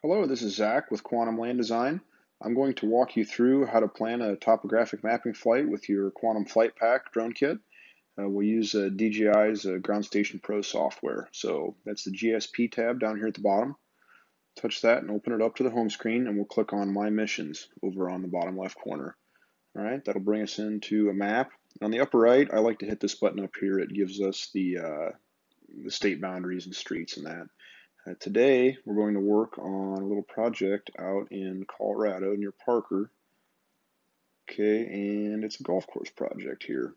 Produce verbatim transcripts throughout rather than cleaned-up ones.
Hello, this is Zach with Quantum Land Design. I'm going to walk you through how to plan a topographic mapping flight with your Quantum Flight Pack drone kit. Uh, we'll use uh, D J I's uh, Ground Station Pro software. So that's the G S P tab down here at the bottom. Touch that and open it up to the home screen, and we'll click on My Missions over on the bottom left corner. All right, that'll bring us into a map. On the upper right, I like to hit this button up here. It gives us the, uh, the state boundaries and streets and that. Uh, today, we're going to work on a little project out in Colorado near Parker. Okay, and it's a golf course project here.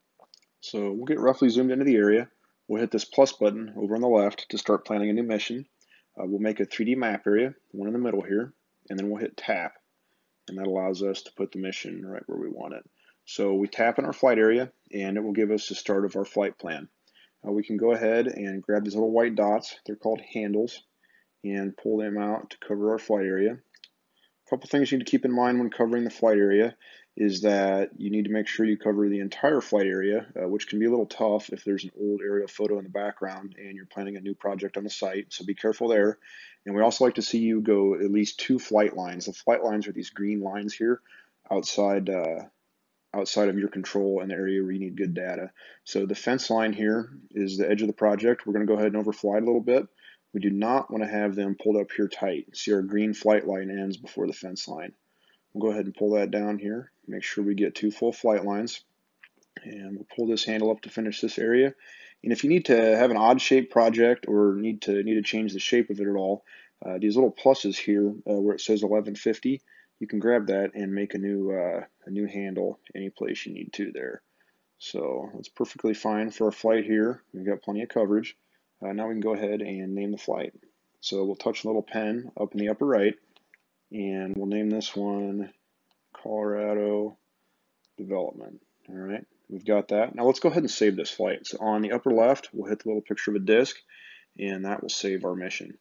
So we'll get roughly zoomed into the area. We'll hit this plus button over on the left to start planning a new mission. Uh, we'll make a three D map area, one in the middle here, and then we'll hit tap. And that allows us to put the mission right where we want it. So we tap in our flight area, and it will give us the start of our flight plan. Uh, we can go ahead and grab these little white dots, they're called handles, and pull them out to cover our flight area. A couple things you need to keep in mind when covering the flight area is that you need to make sure you cover the entire flight area, uh, which can be a little tough if there's an old aerial photo in the background and you're planning a new project on the site, so be careful there. And we also like to see you go at least two flight lines. The flight lines are these green lines here outside uh, outside of your control in the area where you need good data. So the fence line here is the edge of the project. We're going to go ahead and overfly it a little bit. We do not want to have them pulled up here tight. See, our green flight line ends before the fence line. We'll go ahead and pull that down here. Make sure we get two full flight lines. And we'll pull this handle up to finish this area. And if you need to have an odd shaped project or need to need to change the shape of it at all, uh, these little pluses here uh, where it says eleven fifty, you can grab that and make a new uh, a new handle any place you need to there. So that's perfectly fine for our flight here. We've got plenty of coverage. Uh, now we can go ahead and name the flight. So we'll touch the little pen up in the upper right, and we'll name this one Colorado Development. All right, we've got that. Now let's go ahead and save this flight. So on the upper left, we'll hit the little picture of a disc, and that will save our mission.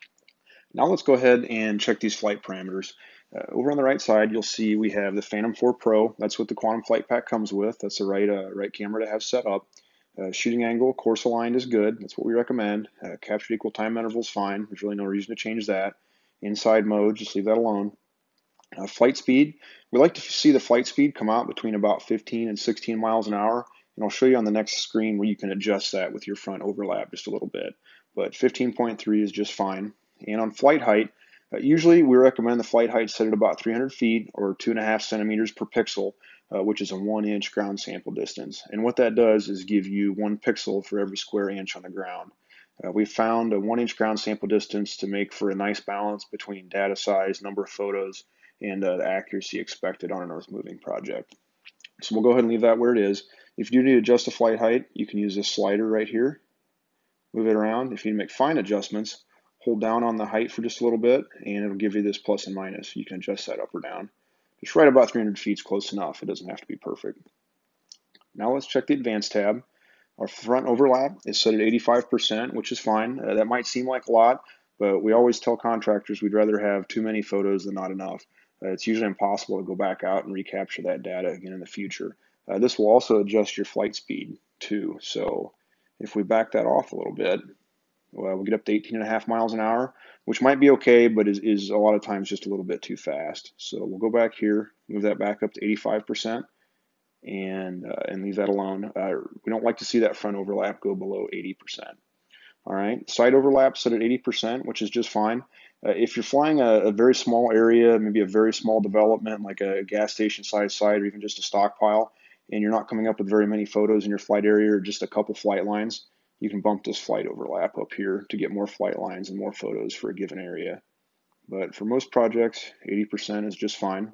Now let's go ahead and check these flight parameters. Uh, over on the right side, you'll see we have the Phantom four Pro. That's what the Quantum Flight Pack comes with. That's the right, uh, right camera to have set up. Uh, shooting angle, course aligned is good. That's what we recommend. Uh, captured equal time interval is fine. There's really no reason to change that. Inside mode, just leave that alone. Uh, flight speed, we like to see the flight speed come out between about fifteen and sixteen miles an hour. And I'll show you on the next screen where you can adjust that with your front overlap just a little bit. But fifteen point three is just fine. And on flight height, uh, usually we recommend the flight height set at about three hundred feet or two and a half centimeters per pixel, uh, which is a one inch ground sample distance. And what that does is give you one pixel for every square inch on the ground. Uh, we found a one inch ground sample distance to make for a nice balance between data size, number of photos, and uh, the accuracy expected on an earth moving project. So we'll go ahead and leave that where it is. If you do need to adjust the flight height, you can use this slider right here. Move it around. If you need to make fine adjustments, hold down on the height for just a little bit, and it'll give you this plus and minus. You can adjust that up or down. Just right about three hundred feet is close enough. It doesn't have to be perfect. Now let's check the Advanced tab. Our front overlap is set at eighty-five percent, which is fine. Uh, that might seem like a lot, but we always tell contractors we'd rather have too many photos than not enough. Uh, it's usually impossible to go back out and recapture that data again in the future. Uh, this will also adjust your flight speed too. So if we back that off a little bit, well, we'll get up to eighteen and a half miles an hour, which might be okay, but is, is a lot of times just a little bit too fast. So we'll go back here, move that back up to eighty-five percent, and, uh, and leave that alone. Uh, we don't like to see that front overlap go below eighty percent. All right, side overlap set at eighty percent, which is just fine. Uh, if you're flying a, a very small area, maybe a very small development like a gas station size site or even just a stockpile, and you're not coming up with very many photos in your flight area or just a couple flight lines, you can bump this flight overlap up here to get more flight lines and more photos for a given area. But for most projects, eighty percent is just fine.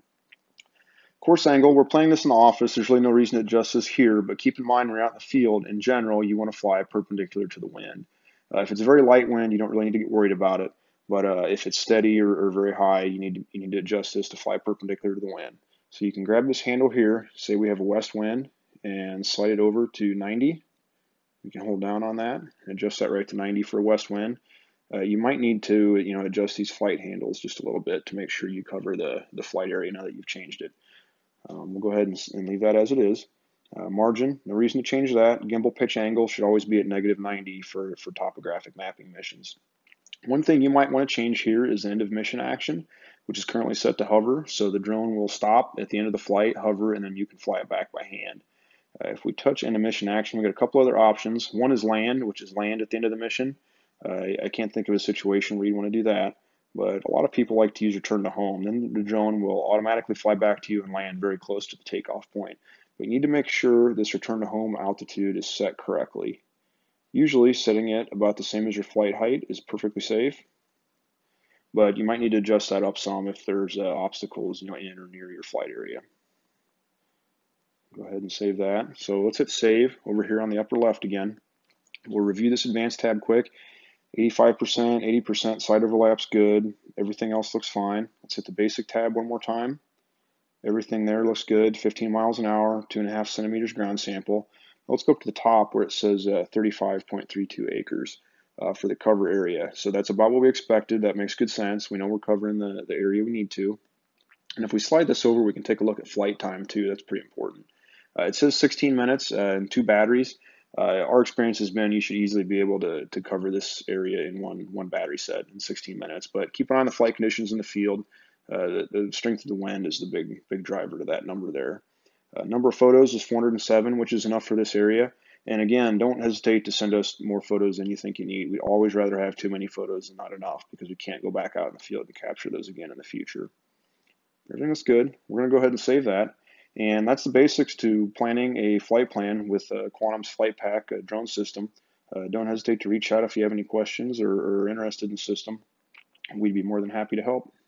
Coarse angle, we're playing this in the office. There's really no reason to adjust this here, but keep in mind when you're out in the field, in general, you want to fly perpendicular to the wind. Uh, if it's a very light wind, you don't really need to get worried about it. But uh, if it's steady or, or very high, you need, to, you need to adjust this to fly perpendicular to the wind. So you can grab this handle here, say we have a west wind, and slide it over to ninety. You can hold down on that and adjust that right to ninety for a west wind. Uh, you might need to you know, adjust these flight handles just a little bit to make sure you cover the, the flight area now that you've changed it. Um, we'll go ahead and, and leave that as it is. Uh, margin, no reason to change that. Gimbal pitch angle should always be at negative ninety for, for topographic mapping missions. One thing you might want to change here is the end of mission action, which is currently set to hover. So the drone will stop at the end of the flight, hover, and then you can fly it back by hand. Uh, if we touch end of mission action, we got a couple other options. One is land, which is land at the end of the mission. Uh, I can't think of a situation where you want to do that, but a lot of people like to use return to home. Then the drone will automatically fly back to you and land very close to the takeoff point. We need to make sure this return to home altitude is set correctly. Usually setting it about the same as your flight height is perfectly safe, but you might need to adjust that up some if there's uh, obstacles, you know, in or near your flight area. Go ahead and save that. So let's hit save over here on the upper left again. We'll review this advanced tab quick. eighty-five percent, eighty percent side overlap's good. Everything else looks fine. Let's hit the basic tab one more time. Everything there looks good. fifteen miles an hour, two and a half centimeters ground sample. Let's go up to the top where it says uh, thirty-five point three two acres uh, for the cover area. So that's about what we expected. That makes good sense. We know we're covering the, the area we need to. And if we slide this over, we can take a look at flight time too. That's pretty important. Uh, it says sixteen minutes uh, and two batteries. Uh, our experience has been you should easily be able to, to cover this area in one, one battery set in sixteen minutes. But keep an eye on the flight conditions in the field. Uh, the, the strength of the wind is the big big driver to that number there. Uh, number of photos is four hundred seven, which is enough for this area. And again, don't hesitate to send us more photos than you think you need. We'd always rather have too many photos than not enough because we can't go back out in the field to capture those again in the future. Everything looks good. We're going to go ahead and save that. And that's the basics to planning a flight plan with uh, Quantum's Flight Pack uh, drone system. Uh, don't hesitate to reach out if you have any questions or, or are interested in the system. We'd be more than happy to help.